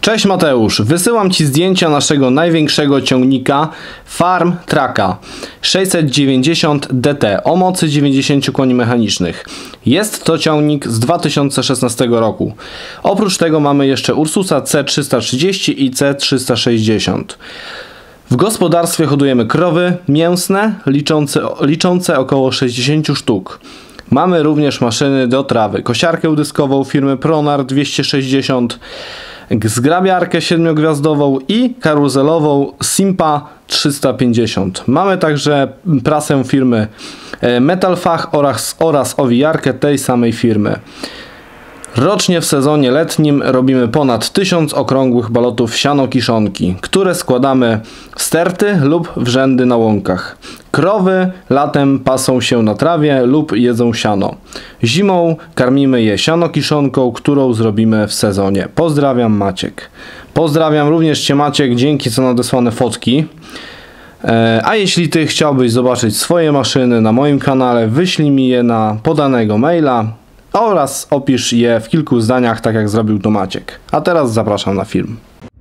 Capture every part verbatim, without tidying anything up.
Cześć Mateusz, wysyłam Ci zdjęcia naszego największego ciągnika Farm Tracka sześćset dziewięćdziesiąt D T o mocy dziewięćdziesiąt koni mechanicznych. Jest to ciągnik z dwa tysiące szesnastego roku. Oprócz tego mamy jeszcze Ursusa C trzysta trzydzieści i C trzysta sześćdziesiąt. W gospodarstwie hodujemy krowy mięsne liczące, liczące około sześćdziesiąt sztuk. Mamy również maszyny do trawy, kosiarkę dyskową firmy Pronar dwieście sześćdziesiąt, zgrabiarkę siedmiogwiazdową i karuzelową Simpa trzysta pięćdziesiąt. Mamy także prasę firmy Metalfach oraz, oraz owijarkę tej samej firmy. Rocznie w sezonie letnim robimy ponad tysiąc okrągłych balotów siano-kiszonki, które składamy w sterty lub w rzędy na łąkach. Krowy latem pasą się na trawie lub jedzą siano. Zimą karmimy je siano-kiszonką, którą zrobimy w sezonie. Pozdrawiam, Maciek. Pozdrawiam również Cię, Maciek, dzięki za nadesłane fotki. A jeśli Ty chciałbyś zobaczyć swoje maszyny na moim kanale, wyślij mi je na podanego maila oraz opisz je w kilku zdaniach, tak jak zrobił to Maciek. A teraz zapraszam na film.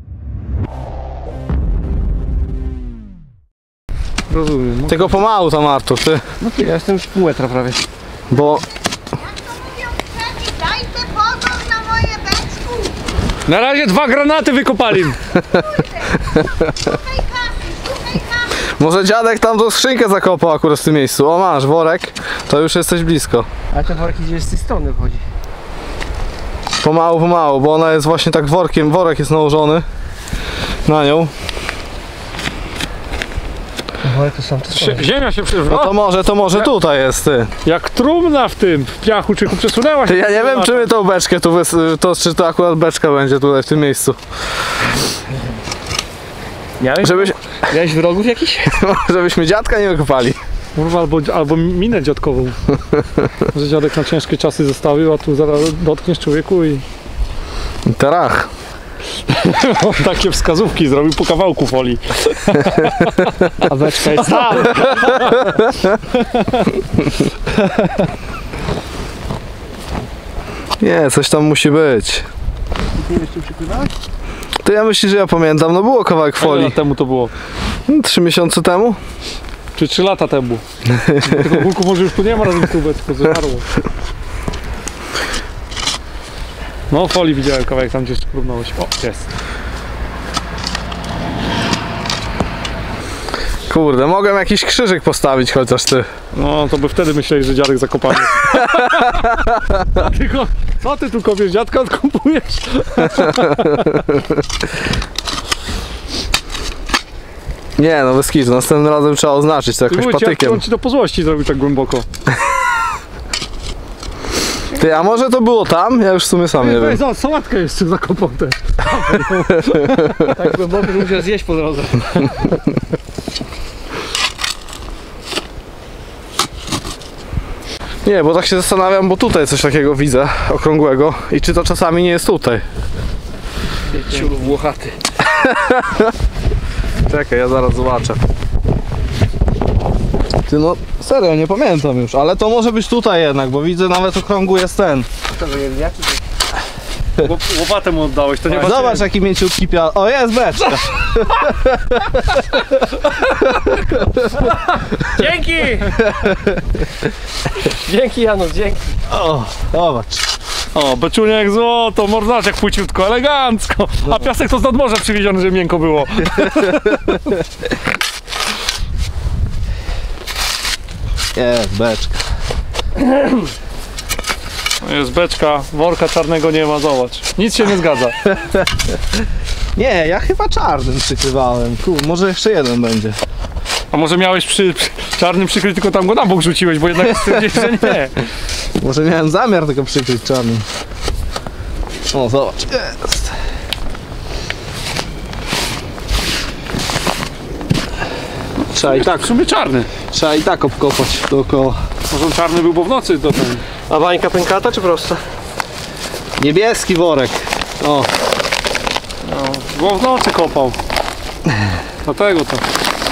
Rozumiem. No. Tylko pomału tam, Artur, ty. No ty, ja jestem już pół metra prawie. Bo... Dajcie pozor na moje beczku! Na razie dwa granaty wykopali. Szukaj kasy, szukaj kasy! Może dziadek tam tą skrzynkę zakopał akurat w tym miejscu. O, masz worek, to już jesteś blisko. A ten worek idzie z tej strony wchodzi. Pomału, pomału, bo ona jest właśnie tak workiem, worek jest nałożony na nią. Worek to sam to ziemia się No przewróciła. to może, to może tutaj jest, ty. Jak trumna w tym w piachu, czy przesunęła się. Ty, ja nie wiem, czy my tą beczkę tu, wys- to, czy to akurat beczka będzie tutaj w tym miejscu. Miałeś, Żebyś, miałeś wrogów jakiś? żebyśmy dziadka nie wykopali. Kurwa, albo, albo minę dziadkową. Że dziadek na ciężkie czasy zostawił, a tu zaraz dotkniesz człowieku i... Tarach. On takie wskazówki zrobił po kawałku folii. A beczka jest tam. Nie, coś tam musi być. Nie wiesz, czym przykrywałeś? To ja myślę, że ja pamiętam, no było kawałek Ile folii. lat temu to było? Trzy miesiące temu? Czy trzy lata temu? Tego kulku może już tu nie ma razem z tą beczką, zjarło. No, folii widziałem kawałek tam, gdzie próbnąłeś. O, jest. Kurde, mogłem jakiś krzyżyk postawić chociaż, ty. No, to by wtedy myśleli, że dziadek zakopany. Tylko, co ty tu kopiesz? Dziadka odkupujesz? Nie, no bez kitu, następnym razem trzeba oznaczyć to jakoś patykiem. On ci to po złości zrobił tak głęboko. Ty, a może to było tam? Ja już w sumie sam nie wiem. Za sałatkę jeszcze zakopał też. Tak głęboko, że musiał zjeść po drodze. Nie, bo tak się zastanawiam, bo tutaj coś takiego widzę, okrągłego. I czy to czasami nie jest tutaj? Ciul włochaty. Czekaj, ja zaraz zobaczę. Ty, no serio, nie pamiętam już, ale to może być tutaj jednak, bo widzę nawet okrągły jest ten. Łopatę mu oddałeś, to nie Zobacz, zobacz jaki mięciutki pial. O, jest beczka. Dzięki! Dzięki, Janusz, dzięki. O, zobacz. O, beczunia jak złoto, mordaczek płciutko, elegancko. A piasek to z nadmorza przywieziony, żeby miękko było. Jest beczka. Jest beczka, worka czarnego nie ma, zobacz. Nic się nie zgadza. Nie, ja chyba czarnym przykrywałem. Kur, może jeszcze jeden będzie. A może miałeś przy, przy czarnym przykryć, tylko tam go na bok rzuciłeś, bo jednak stwierdziłeś, że nie. Może miałem zamiar tego przykryć czarnym. O, zobacz. Jest. Trzeba i tak, W sumie czarny. trzeba i tak obkopać dookoła. Może on czarny był, bo w nocy do ten. A bańka pękata czy prosta? Niebieski worek. O, No, bo w nocy kopał. Dlatego to.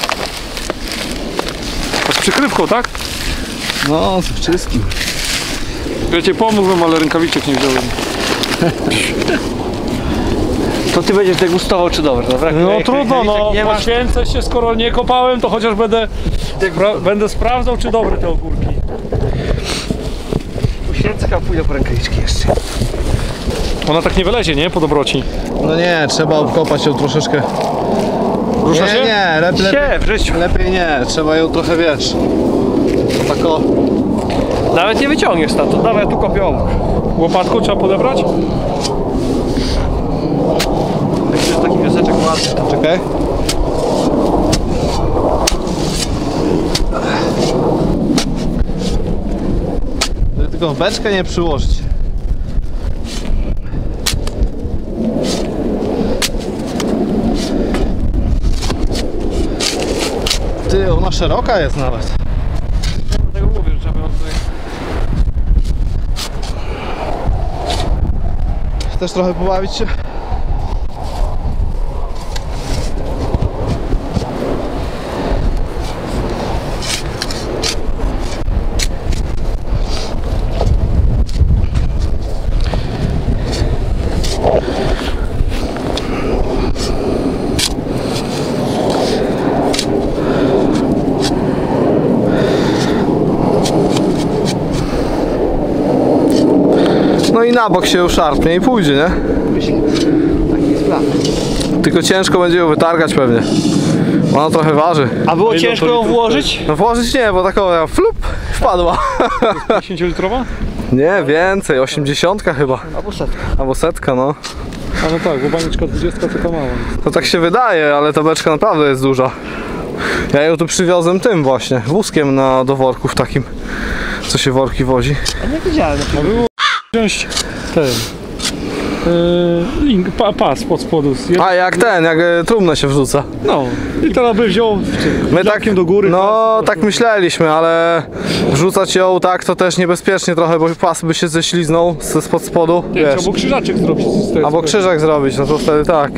A z przykrywką, tak? no, z wszystkim. Ja cię pomógłbym, ale rękawiczek nie wziąłem. To ty będziesz degustował, czy dobre, dobra? No Jak- trudno, jak- no jak nie masz, poświęcę się, skoro nie kopałem, to chociaż będę, spra będę sprawdzał, czy dobre te ogórki. poświęcę, a pójdę po rękawiczki jeszcze. Ona tak nie wylezie, nie? Po dobroci. No nie, trzeba obkopać ją troszeczkę. Rusza Nie, się? nie, lepiej, lepiej, Sie, w życiu. lepiej nie, trzeba ją trochę, wiesz, tak o... Nawet nie wyciągniesz stamtąd, dawaj, ja tu kopię obok. Łopatką trzeba podebrać? Jak jest taki wioseczek ładny, to Czekaj. Tylko w beczkę nie przyłożyć. Ty, ona szeroka jest nawet. tego mówię, że trzeba ją tutaj... Chcesz trochę pobawić się? No i na bok się już szarpnie i pójdzie, nie? Taki jest plan. Tylko ciężko będzie ją wytargać pewnie. Ona trochę waży. A było Ile ciężko to ją litrów włożyć? No włożyć nie, bo taką flup wpadła. dziesięciolitrowa? Nie, więcej, osiemdziesiątka chyba. Albo setka. Albo setka, no. A no tak, bo baniczka dwudziestka taka mała. To tak się wydaje, ale ta beczka naprawdę jest duża. Ja ją tu przywiozłem tym właśnie, wózkiem na, do worków takim, co się worki wozi. A nie wiedziałem. A było wziąć ten... Yy, link, pa, pas pod spodu. z jed- A jak ten, jak e, trumnę się wrzuca. No. I teraz by wziął My tak, do góry. no pas, tak myśleliśmy, ale wrzucać ją tak to też niebezpiecznie trochę, bo pas by się ześliznął z- spod spodu, Nie, wiesz. trzeba krzyżaczek zrobić z tego. Albo krzyżak zrobić, no to wtedy tak.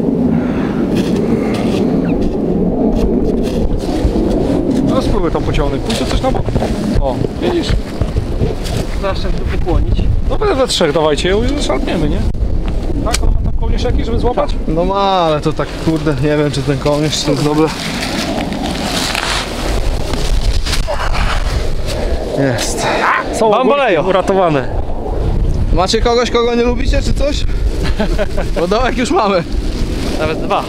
No spróbuj tam pociągnąć. Pójdź coś na bok. O, widzisz? Zawsze tu pokłonić. No we we trzech dawajcie ją i szarpniemy, nie? Tak, on ma tam kołnierz jakiś, żeby złapać? No ma, ale to tak kurde, nie wiem czy ten kołnierz to jest dobre. Jest. Są Bambolejo. uratowane. Macie kogoś, kogo nie lubicie czy coś? Bo dołek już mamy. Nawet dwa.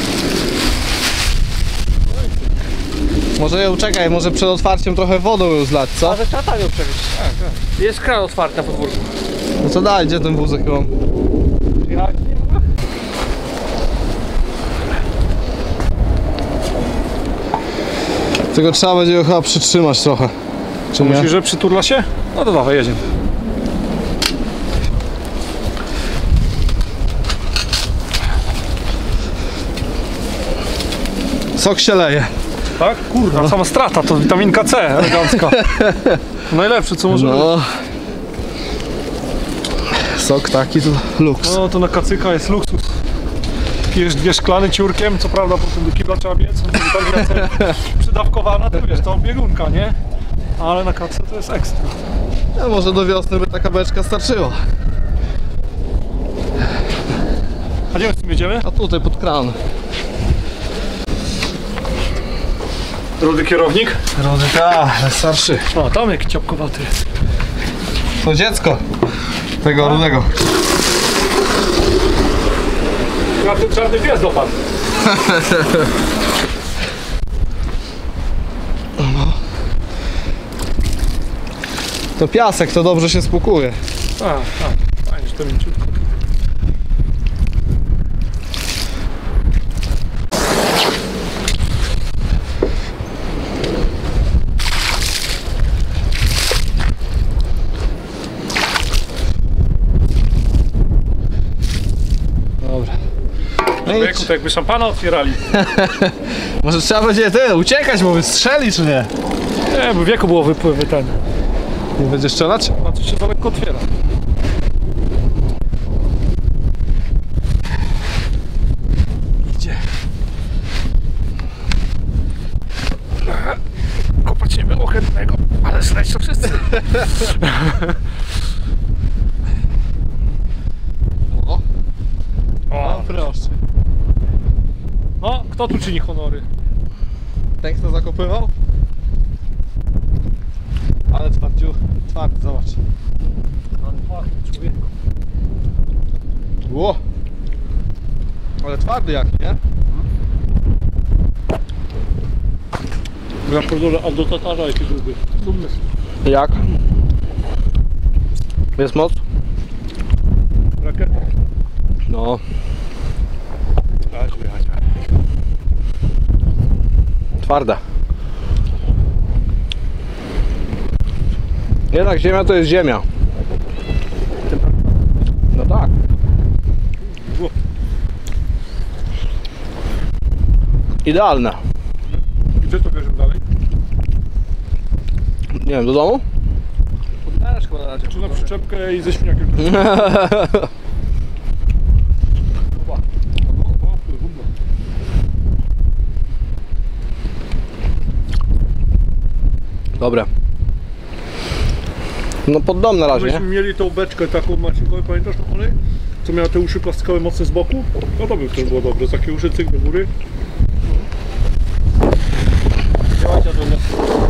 Może ją czekaj, może przed otwarciem trochę wodą ją zlać, co? Ale trzeba tam ją przewieźć. Jest kran otwarty na podwórku. No to daj, gdzie ten wózek mam? Tylko trzeba będzie ją chyba przytrzymać trochę. Czy nie? Myślisz, że przyturla się? No to dawaj, jedziemy. Sok się leje. Tak? Kurwa, sama strata, to witaminka C elegancka. Najlepsze co może być. No. Sok taki to luks. No to na kacyka jest luksus. Pijesz dwie szklany ciurkiem, co prawda potem do kibla trzeba biec, witaminka C przydawkowana, to wiesz, to biegunka, nie? Ale na kacy to jest ekstra. A może do wiosny by taka beczka starczyła. A gdzie my z tym jedziemy? A tutaj pod kran. Rudy kierownik? Rody, ta, ale starszy. O, tam jaki ciapkowaty. To dziecko tego rudego. Ja ten czarny pies dopadł. To piasek, to dobrze się spłukuje. A, tak, fajnie, że to mięciutko. Dobra. No i Wieku, to jakby szampana otwierali. może trzeba będzie ty uciekać, bo wystrzeli czy nie? Nie, bo wieku było wypływy ten. Nie będzie strzelać? A to się za lekko otwiera. Idzie. Kopać nie było chętnego, ale śledź to wszyscy. O, O, Proszę. No, kto tu czyni honory? Ten kto zakopywał? Ale twardziu, twardy, zobacz. Ale fakt, człowiek. Ło! Ale twardy jaki, nie? Ja pierdolę, a do tatarza jaki długi. Dumny. Jak? Jest moc? Rakieta. No. Twarda. Jednak ziemia to jest ziemia. No tak. Ło. Idealne. Gdzie to bierzemy dalej? Nie wiem, do domu? Poddasz chyba na razie. Czy na przyczepkę i ze świniakiem? Dobre. No pod dom na razie, Myśmy nie? mieli tą beczkę taką, Marcinkowi, pamiętasz to Ony? Co miała te uszy plastikowe mocne z boku? No to by też było dobre, takie uszy cyk do góry. Działajcie do mnie.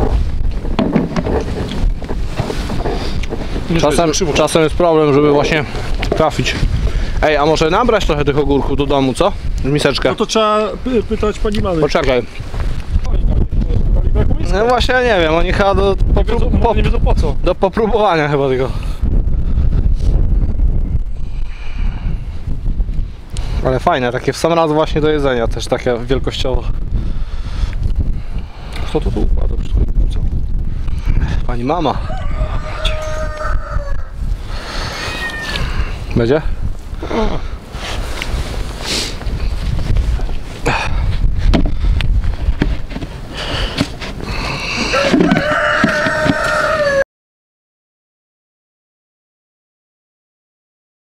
Czasem, czasem jest problem, żeby właśnie trafić. Ej, a może nabrać trochę tych ogórków do domu, co? W miseczkę. No to trzeba py pytać pani mamy. Poczekaj. Jaką miskę? No właśnie, nie wiem, oni chyba do, Nie popru wiedzą, po nie wiedzą po co. do popróbowania chyba tego. Ale fajne, takie w sam raz właśnie do jedzenia, też takie wielkościowo. Kto to tu układa? Wszystko wrzuca. Pani mama. Będzie?